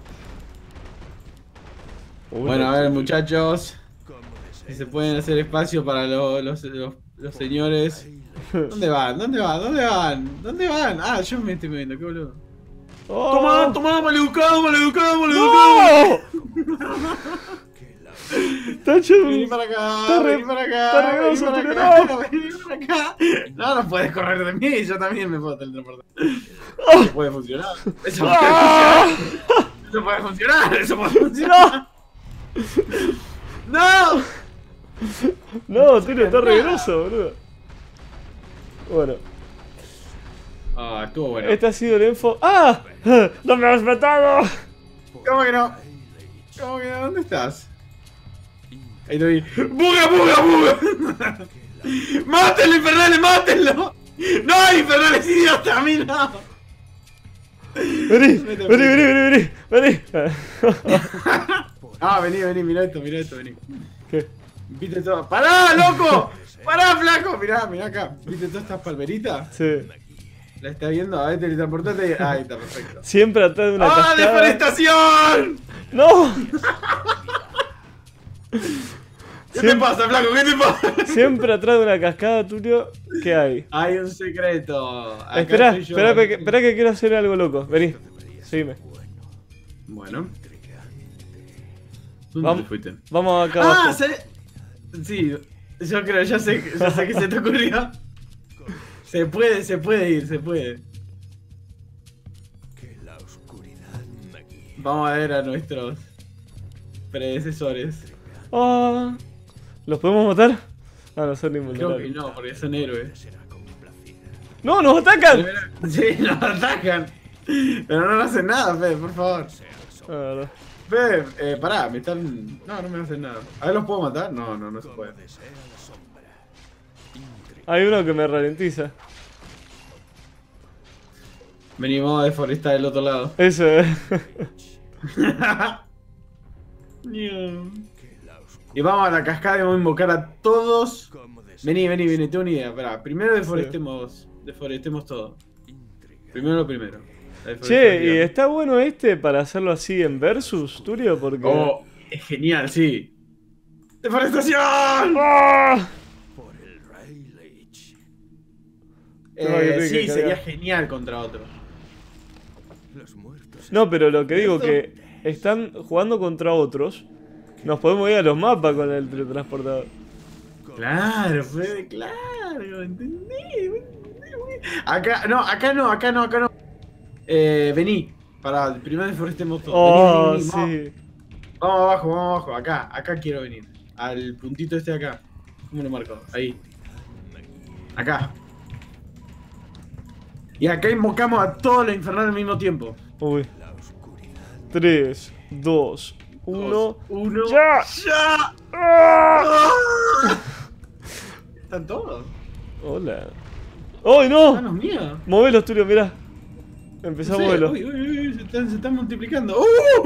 Bueno, a ver, muchachos. Si se pueden hacer espacio para los señores. ¿Dónde van? ¿Dónde van? ¿Dónde van? ¿Dónde van? Ah, yo me estoy viendo, qué boludo. ¡Oh! Toma, maleducado, maleducado, maleducado. ¡No! Está hecho un... Vení para acá, Está re- vení para acá, está re vení groso, para Tulio, acá, vení para acá. No, no puedes correr de mí, yo también me puedo teletransportar. Eso puede funcionar. Eso puede ¡Ah! funcionar. Eso puede funcionar, eso puede funcionar. ¡No! No, Tulio, está re groso, boludo. Bueno, Ah, estuvo bueno. este ha sido el info. ¡Ah! ¡No me has matado! ¿Cómo que no? ¿Cómo que no? ¿Dónde estás? Ahí te vi. ¡Buga, buga, buga! ¡Mátenlo, Infernales, mátenlo! ¡No, Infernales, idiota! ¡A mí no! Vení, vení. Ah, vení, mira esto, vení. ¿Qué? ¿Viste todo? ¡Pará, loco! ¡Pará, flaco! Mirá acá. ¿Viste todas estas palmeritas? Sí. ¿La está viendo? A ver, teletransportate. Ahí está, perfecto. Siempre atrás de una ¡Ah, cascada. deforestación! ¡No! ¿Qué te pasa, flaco? ¿Qué te pasa? Siempre atrás de una cascada, Tulio, ¿qué hay? Hay un secreto. Acá Espera, estoy yo. espera que quiero hacer algo loco. Vení, seguime. Bueno. ¿Dónde Vamos, te fuiste? vamos acá Ah, abajo. sí, yo creo, ya sé que se te ocurrió. Se puede ir. Que la oscuridad me guíe. Vamos a ver a nuestros predecesores. Ah, ¿los podemos matar? Ah, no son Creo que invulnerables. no, porque son héroes. Será complacida. ¡No, nos atacan! Sí, nos atacan. Pero no hacen nada, Fede, por favor. Ah, verdad. Fede, pará, me están... No me hacen nada. A ver, ¿los puedo matar? No se puede. Desea la sombra. Hay uno que me ralentiza. Venimos a deforestar del otro lado. Eso, Que la oscuridad Y vamos a la cascada y vamos a invocar a todos. como desea Vení, tengo una idea. Pará, primero deforestemos todo. intriga. Primero lo primero. La Che, deforestación. y está bueno este para hacerlo así en versus, Tulio, porque... Oh, es genial, sí. ¡Deforestación! ¡Ah! Por el Rayleigh. No, que tiene que Sí, sería cargar. genial contra otro. Los muertos. No, pero lo que digo Esto- que están jugando contra otros. Nos podemos ir a los mapas con el teletransportador. Claro, Fede, claro, entendí. Acá no. Vení, primero deforestemos todo. Oh, Vení, sí. Vamos abajo, acá quiero venir. Al puntito este de acá. ¿Cómo lo marco? Ahí. Acá. Y acá invocamos a todos los infernales al mismo tiempo. Uy. La oscuridad. 3, 2, 1. Uno. ¡Ya! ¡Ya! ¡Ah! ¿Están todos? Hola. ¡Ay, no! Manos mías. Movelos, Tulio, mirá. Empezá a No sé, moverlos. uy, se están multiplicando.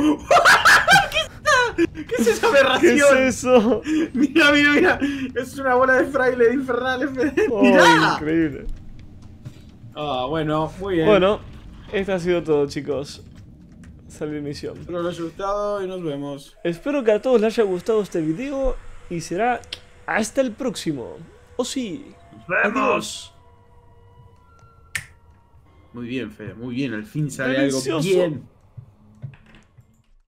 ¿Qué es esa ¿Qué aberración? es eso? Mira. Es una bola de fraile de infernales. ¡Oh, ¡Mirá! increíble! Ah, bueno, muy bien. Bueno, esto ha sido todo, chicos. Salió misión. Espero les haya gustado y nos vemos. Espero que a todos les haya gustado este video y será hasta el próximo. ¡Oh, sí! ¡Adiós! Muy bien, Fede, muy bien. Al fin sale Delicioso. algo bien.